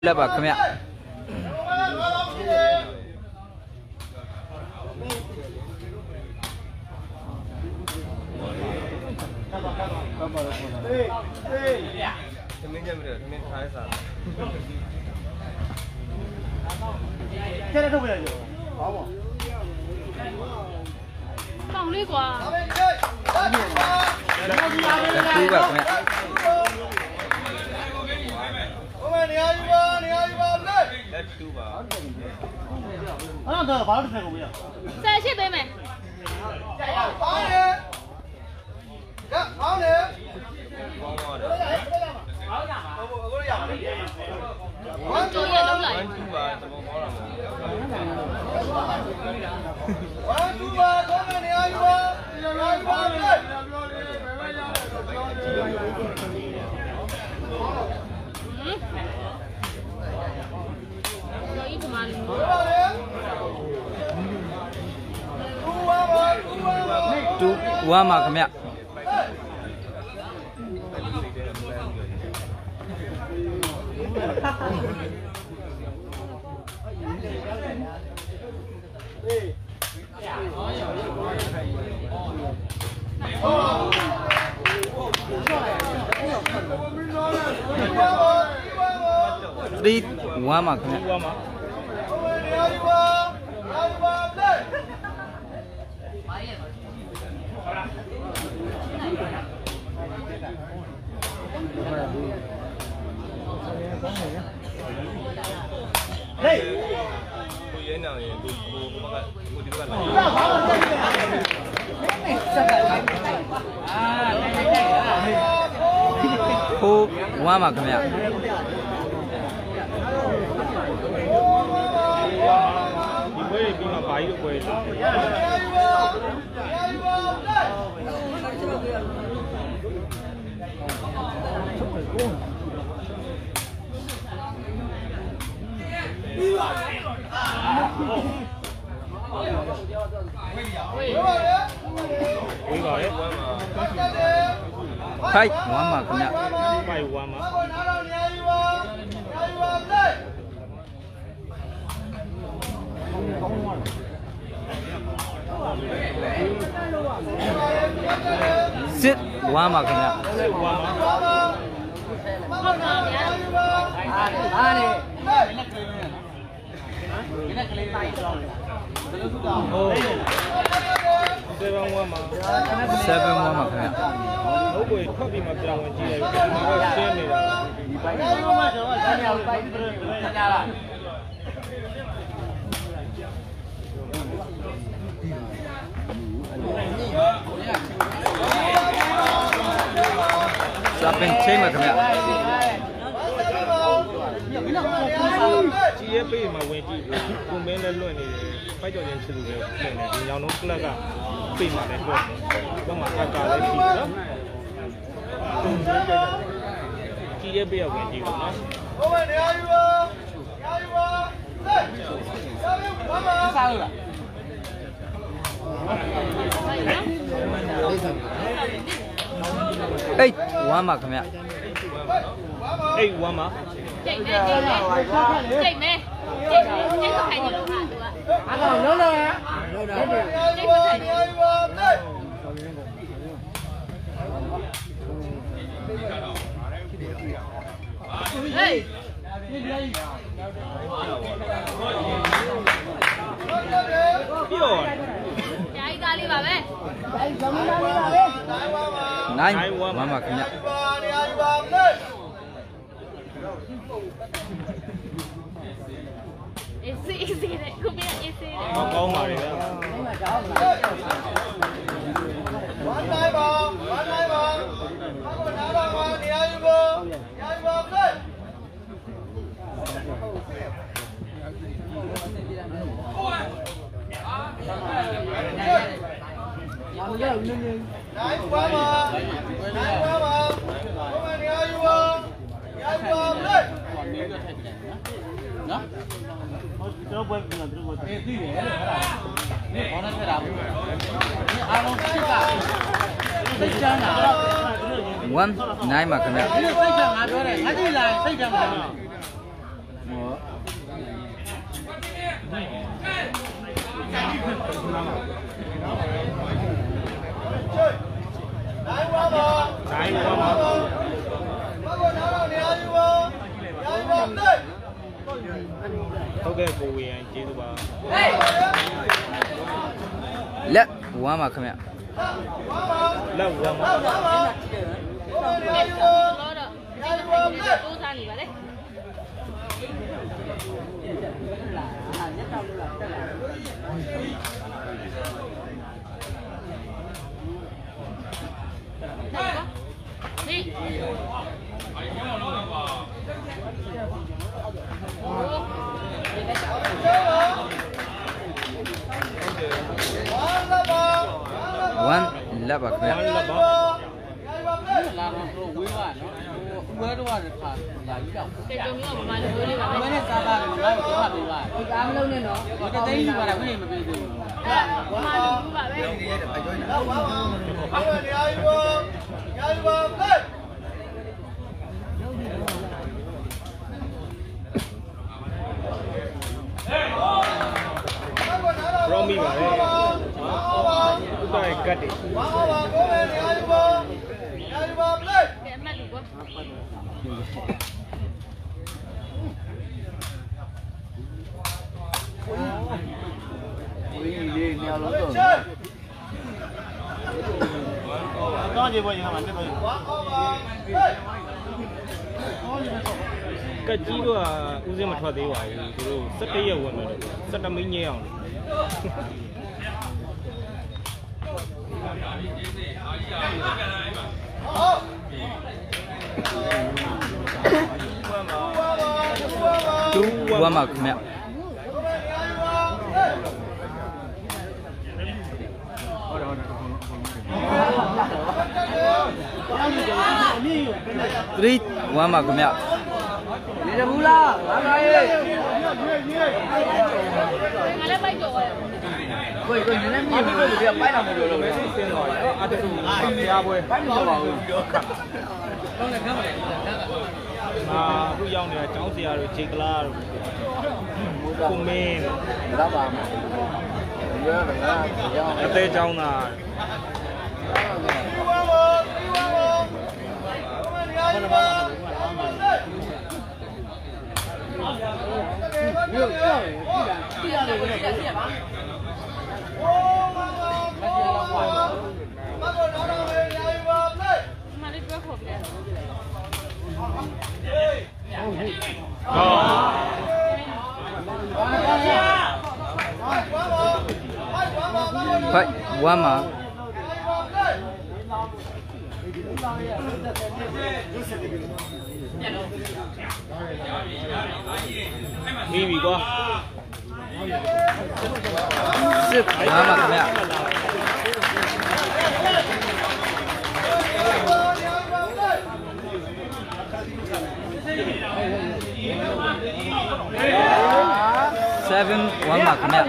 လက်ပါခင်ဗျသမင်းကြမလို့သမင်းထားရစားကျတဲ့ထုတ်ပြရကြဟောပါပေါင်လေးကွာတူပါခင်ဗျနေရာယူပါလက်တူပါအဲ့တော့ဘာလို့တစ်ဖက်ကိုမရဆက်ရှစ်ပေးမယ်ပေါင်းတယ်ကပေါင်းတယ်ပေါင်းပါတယ်အခုရပါမယ်ဝမ်းကျိုးရလုံးလိုက်ဝမ်းတူပါသဘောပေါက်တာဝမ်းတူပါကောင်းတဲ့နေရာယူပါနေရာယူပါလက်တူဝမ်းပါခင်ဗျ3 1ပါခင်ဗျဟေးကိုရဲနေရင်ကိုဘကကိုဒီဘက်ကလာဖိုးဝမ်းပါခင်ဗျဒီဘွေးပြီးမှဘာကြီးလို့ပွဲဖိုက်ဝမ်းပါခင်ဗျဖိုက်ဝမ်းပါစစ်ဝမ်းပါခင်ဗျစစ်ဝမ်းပါဟုတ်ပါဗျာအားလေမင်းကလေးတိုင်းတော့ဟုတ်7 1ပါ 7 1ပါခင်ဗျဟုတ်ကိုထွက်ပြီးမှပြောင်းဝင်ကြည့်လိုက်ဒီမှာတော့ရှင်းနေတာဒီပိုင်းမှာကျွန်တော်ဆန်းရအောင်တိုင်းပြီးတော့ခဏလားစာပင်ချိန်ပါခင်ဗျကြီးရဲ့ပေးမှာဝင်ကြည့်ကိုမင်းလည်းလွတ်နေတယ်ဖိုက်ကြော်ချင်းချစ်လို့လည်းဖြစ်နေဒီညောင်လုံးကလပ်ကပေးမှာလည်းလွတ်တယ်ဘာမှအကာလည်းရှိတယ်နော်ကြီးရဲ့ပေးရဝင်ကြည့်ပါနော်ဟုတ်ပါနေရာယူပါစားလို့လား 8 1ပါခင်ဗျ 8 1ပါကျိတ်မယ်ကျိတ်မယ်ကျိတ်မယ်ကျိတ်ခိုင်းနေလို့ဟာသူကအားလုံးလုံးလုံးရလုံးတော့ကျိတ်ခိုင်းနေဟေးဝမ်းပြောကြာကြီးသားလေးပါပဲ 9 1ပါခင်ဗျအေးစီတဲ့ကိုမင်းအေးစီတဲ့ကောင်းပါလေဗျာဝမ်းတိုင်းပါအခုနားတော့ပါနေရာယူပါလက်နိုင်ပါပါဘုမနေရာယူပါလက်နော်ကျွန်တော်ပွဲပြန်သူတို့သိတယ်အဲ့ဒါနေဘောနဲ့ဆက်တာဘူးအားလုံးစစ်ကစိတ်ချမ်းသာ 1 9ပါခင်ဗျစိတ်ချမ်းငါပြောတယ်ငါကြည့်လာစိတ်ချမ်းသာဟုတ်ကဲ့ကိုဝေယံကျေးဇူးပါလက်ဝမ်းပါခင်ဗျလက်ဝမ်းပါတော့တိုးစားနေပါလေဝမ်းလက်ပါခင်ဗျလက်ပါလာတော့ဝေးပါနော်ဝဲတော့ရခါလာပြီးတော့တေတုံမျိုးကမမလေးလေးပါဝဲနဲ့စားလာတယ်ငါ့ကိုတော့ပေးပါအားမလုံးနဲ့နော်ဒီတသိန်းယူပါလားဝိနေမပေးသေးဘူးမမလေးပါပဲရောမီပါလေဥပဒေကတ်တယ်ကဲအမှတ်လူကောဝေးလေးနေရာလုံးတော့တော့ကြေပေါ်ရင်မှာတက်ပေါ်ကတ်ကြီးတော့ဦးစင်းမထွက်သေးပါဘူးသူတို့17ရက်ဝင်မယ်လို့17မိနစ်ညအောင်တူဝမ်းပါခင်ဗျ 3 ဝမ်းပါခင်ဗျနေရဘူးလားငါသားရေးငါလည်းပိုက်ကြော်ရကိုနည်းနည်းမြင်လို့ဒီကပိုက်တာမလို့လို့ပဲစင်းတော့အတူတူတရားပွဲပိုက်မလို့ပါဘူးအခုရောက်နေတာကျောင်းဆရာတို့ခြေကလားတို့ကိုမင်းလာပါမယ်ရရငါရောင်းအသေးကျောင်းသားမြို့ပြောရင်ပြရတယ်ဘယ်လိုလဲပြပါမလေးတွဲခေါ်ပြတယ်ဖိုက်ဝမ်းပါမိပြီကွာစစ်ဝမ်းပါခင်ဗျ 7 ဝမ်းပါခင်ဗျ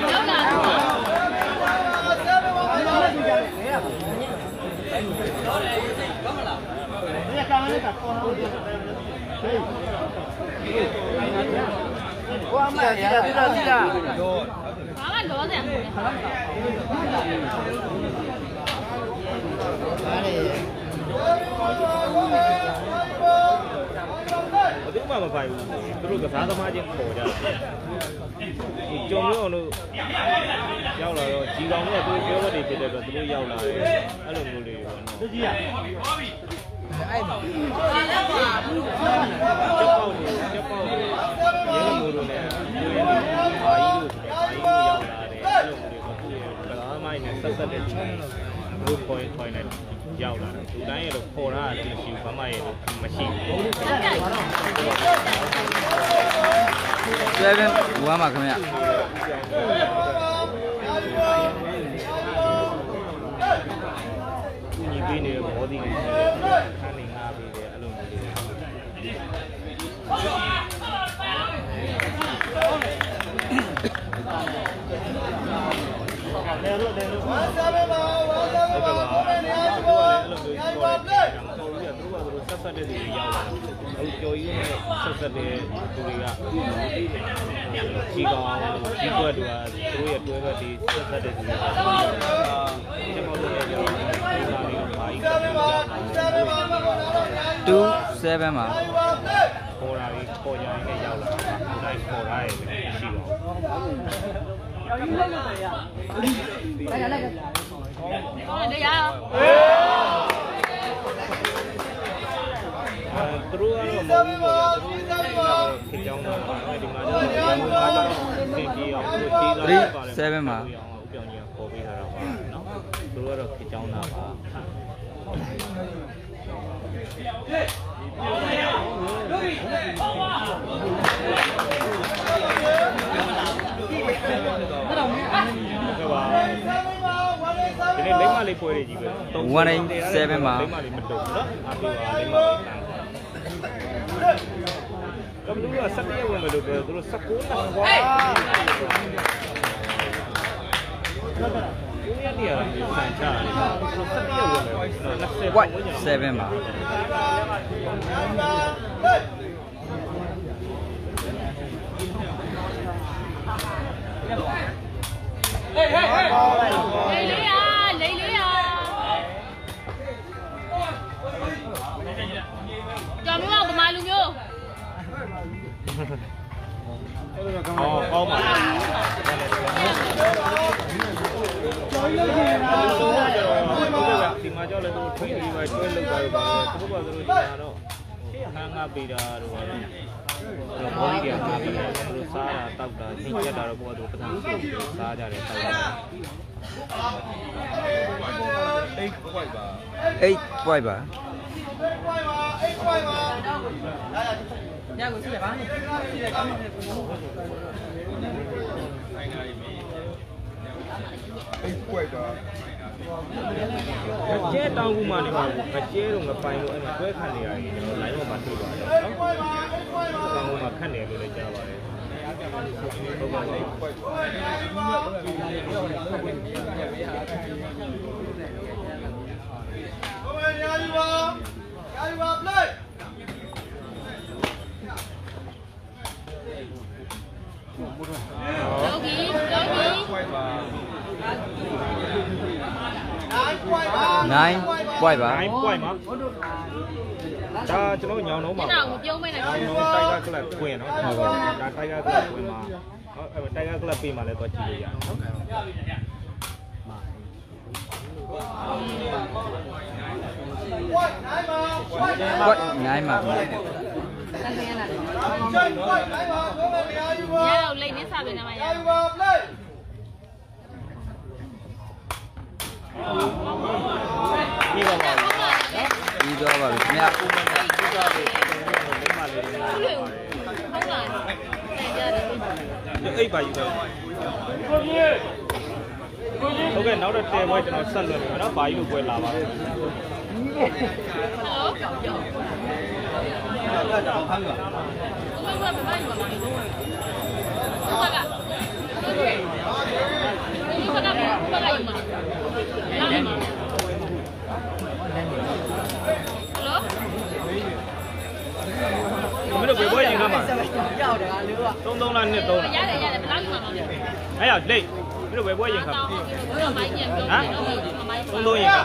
ကိုအမရရတိလာတိလာဘာမှလောတယ်မဟုတ်ဘယ်သူမှမပိုင်ဘူးသူတို့ကစားသမားချင်းပေါ်ကြတယ်ကြုံလို့လို့ရောက်လာတော့ကြီးကောင်ကသူပြောဝတ်တွေဖြစ်တဲ့တော့သူတို့ရောက်လာတယ်အဲ့လိုမျိုးလေးပေါ့နော်သူကြီးကအဲ့ချက်ပေါက်နေရဲမိုးလို့လည်းကိုယ်ရဲ့ဘာကြီးလို့ရောက်လာတယ်အဲ့လိုမျိုးလေးပေါ့သူရဲ့ကစားမိုင်းနဲ့ဆက်ဆက်တဲ့သူတို့point နဲ့ရောက်လာတယ်သူတိုင်းရတော့ပေါ်လာတယ်ရှိဘာမှရမရှိဘူး 7 ဝမ်းပါခင်ဗျညီပေးနေတဲ့ဘောဒီကိုခန်းနေငါပေးတယ်အဲ့လိုမျိုးတယ်လို့ဝါစားပဲပါဝါစားပဲပါဘယ်နေရာကိုအဲ့လိုမျိုးပေါ်တယ်တော်ကြီးကသူကဆက်ဆက်တဲ့သူတွေရောက်လာတယ်အခုကြော်ကြီးနဲ့ဆက်ဆက်တဲ့သူတွေကကြီးကောင်ကြီးကွက်တွေကသူတို့ရဲ့တွဲဘက်တွေဆက်ဆက်တဲ့သူတွေဒီမှာလည်းကြော်ကြီးနေတာလေးဘာကြီးက 2 7ပါခေါ်တာကြီးခေါ်ကြရင်လည်းရောက်လာတာ။ဒီတိုင်းခေါ်တာရဲ့ရှိတော့သူတို့ကတော့မဟုတ်ဘူးပေါ့သူတို့ခေကြောင်းတော့ဒီမှာတော့သင်ကြီးအောင်သူကြီးသားပါတယ်7မှာဦးပြောင်းကြီးကခေါ်ပေးထားတာပါနော်သူတို့ကတော့ခေကြောင်းတာပါဒီနေ့လိမ္မာလေးပွဲတွေကြီးပဲ187မှာလိမ္မာလေးမတုံဘူးနော်အားပေးပါလိမ္မာလေးကမ်ဒူက7ရက်ဝင်မယ်လို့ပြောသူတို့19နှစ်ကွာဦးရနေရဆန်ချတယ်သူတို့7ရက်ဝင်မယ်20 7မှာ Chào mấy ông của mai luôn vô. Không mà. Thì mà cho lên tôi thuê đi vài thuê lực rồi mà không có bao giờ đi đâu. Hàng ngà bì ra rồi. Rồi có đi kìa ngà bì ra rồi xa ra tao ra thì chết ra rồi qua rồi cái thằng xa ra để tao ra. 8 quay bà. Cái chế tao cũng mà này mà cái chế rồi ngập bay rồi anh quét khăn này rồi lấy một bàn thôi rồi tao cũng mà khăn này rồi để cho vào Nine quay bà. Nine quay mà. Cho nó nhau nấu mà. Nó tay ra cái là quyền nó. Tay ra cái là quyền mà. Tay ra cái là pin mà lại có chỉ vậy. Quay ngay mà. Nhớ đâu lên đến sao vậy nào mày. Đi vào vào. Đi vào vào mẹ. Ấy bà gì vậy? Ok, nó đã tê quay cho nó sân rồi, nó bà gì quay làm à? Không biết được bơi gì không mà? Tông là nhiệt tông. Ấy à, đây. Biết được bơi gì không? Hả? Tông gì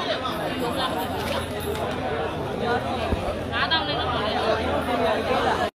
không?